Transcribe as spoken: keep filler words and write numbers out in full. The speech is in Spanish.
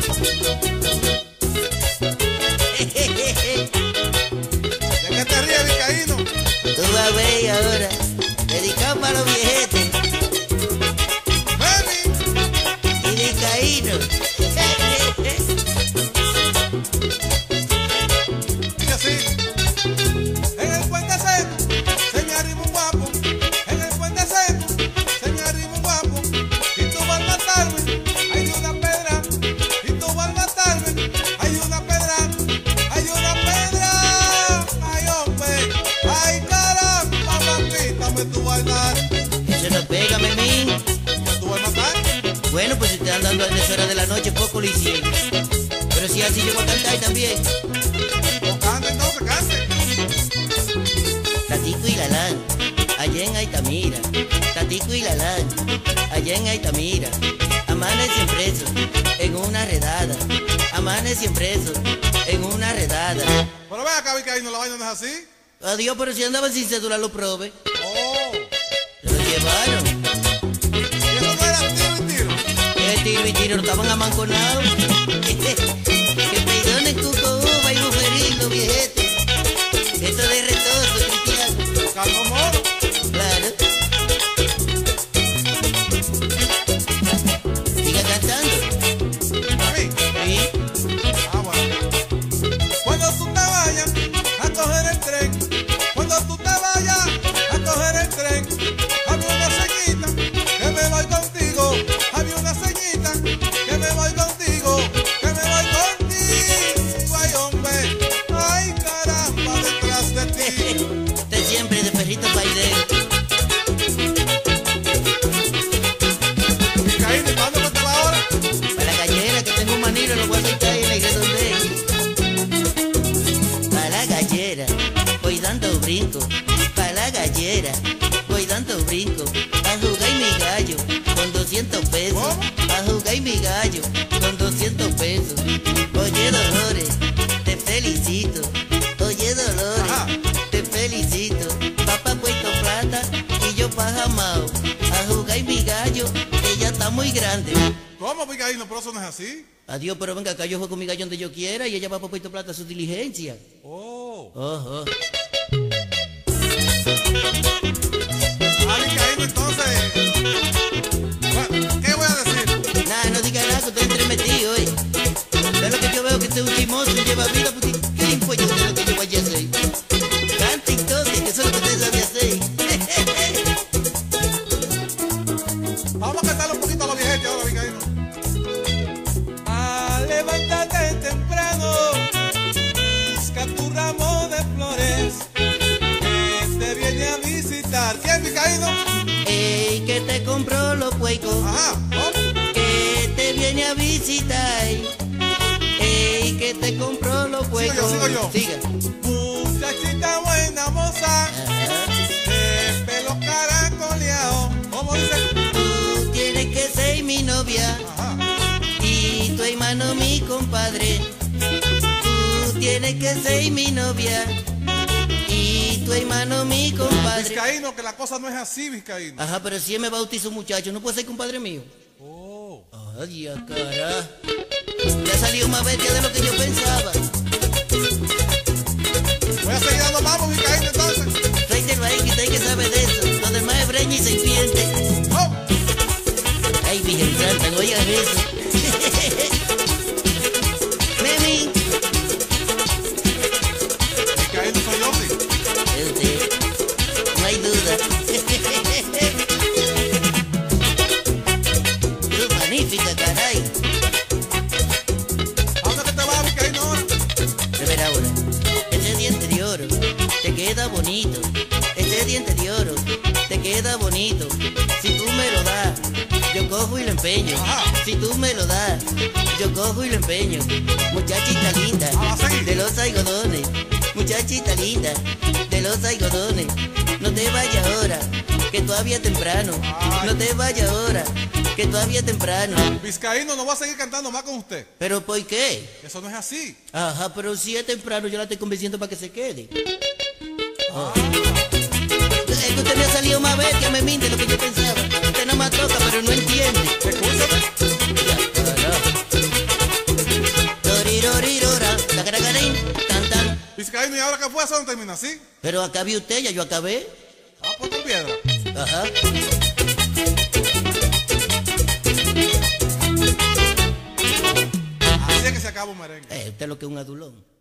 qué te ríes, Vizcaíno? Tú vas a ver ahora, dedicado para los viejetes. Mami. Y Vizcaíno. Dice así. En el puente seco se me arriba un guapo. En el puente seco se me arriba un guapo. Y tú vas a matarme, hay una pedra. Y tú vas a matarme, hay una pedra. Hay una pedra. Ay, hombre. Ay, caramba, mamita, me tú vas a dar. Eso no pega, memín. ¿Me tú vas a matar? Bueno, pues si te andan dando a esa hora de la noche, poco lo hicieron. Pero si así yo voy a cantar también. No cante, entonces cante. Tatico y Galán, allá en Altamira. Tatico y Galán, allá en Altamira. Amanecen presos en una redada. Amanecen presos en una redada. Pero ve acá, Vizcaíno, la vaina no es así. Adiós, pero si andaban sin cédula lo probé. Oh. Se lo llevaron. Y eso no era tiro y tiro. El tiro y tiro no estaban amanconados. Que peidones cuco, uva y buferito, viejete. Esto de retoso, cristiano. Carlos Moro. Claro. Siga cantando. A mí. Sí. Ah, bueno. Cuando tú te vayas a coger el tren, cuando tú te vayas a coger el tren, había una ceñita que me voy contigo, había una ceñita que me voy contigo, que me voy contigo, ay hombre, ay caramba detrás de ti. Usted siempre de perrito bailero. Vizcaíno, ¿y para dónde te va ahora? Para la gallera que tengo un manilo, lo voy a soltar en la redondez. Para la gallera, voy dando brinco. Para la gallera, voy dando brinco. A jugar mi gallo con doscientos pesos. ¿Cómo? A jugar mi gallo con doscientos pesos. Oye Dolores, te felicito. Oye Dolores, Ajá. te felicito. Papá Puerto Plata y yo pa' Jamao. A jugar mi gallo, que ya está muy grande. ¿Cómo, Vizcaíno? Pero eso no es así. Adiós, pero venga acá, yo juego con mi gallo donde yo quiera y ella va para Puerto Plata a su diligencia. Oh. Ojo. Ah, Vizcaíno, entonces. Bueno, ¿qué voy a decir? Nada, no diga nada que estoy entremetido, eh. Es lo que yo veo que usted es un chimoso y lleva vida, porque ¿qué impuesto es lo que yo vaya a hacer? Cante y toque, que eso es lo que usted sabe hacer. Vamos a cantarle un poquito a los viejetes ahora, Vizcaíno. Ah, levántate temprano, busca tu ramo de flores, que te viene a visitar. ¿Quién, Vizcaíno? Ey, que te compró los puercos, Ajá, ¿cómo? que te viene a visitar. Ey, que te compró los puercos. sigo yo. Siga. Muchachita buena moza, Ajá. de pelo caracoleado. ¿Cómo dice? Tú tienes que ser mi novia. Ajá. Y tu hermano mi compadre, tú tienes que ser mi novia. Y tu hermano mi compadre. Vizcaíno, que la cosa no es así, Vizcaíno. Ajá, pero si él me bautiza un muchacho, ¿no puede ser compadre mío? Oh. Ay, ya cara. Ya salió más bestia de lo que yo pensaba. Voy a seguir dando vamos, Vizcaíno, entonces. Tráetelo ahí que usted que sabe de eso. Lo demás es breña y serpiente. Oh. Ay, Virgen Santa, no oigas eso. Memi. Vizcaíno soy yo, sí. Es usted. No hay duda. Tú magnífica, caray. ¿A dónde que te vas, Vizcaíno, ahora? De ver ahora. Ese diente de oro te queda bonito. Ese diente de oro te queda bonito. Si tú me lo das, yo cojo y lo empeño. Ajá. Si tú me lo das, yo cojo y lo empeño. Muchachita linda, Ah, ¿va a seguir? de los algodones. Muchachita linda, de los algodones. No te vayas ahora, que todavía es temprano. Ay. No te vayas ahora, que todavía es temprano. Vizcaíno, no va a seguir cantando más con usted. ¿Pero por qué? Eso no es así. Ajá, pero si es temprano, yo la estoy convenciendo para que se quede. Ah. Es que usted me ha salido más vez que me minte lo que yo pensaba. Usted no me toca, pero no entiende. Escúchame. Ya, carajo. Vizcaíno, ¿y ahora qué fue? ¿Eso no termina así? Pero acabe usted, ya yo acabé. Ah, pues con piedra. Ajá. Así es que se acaba un merengue. Eh, usted es lo que es un adulón.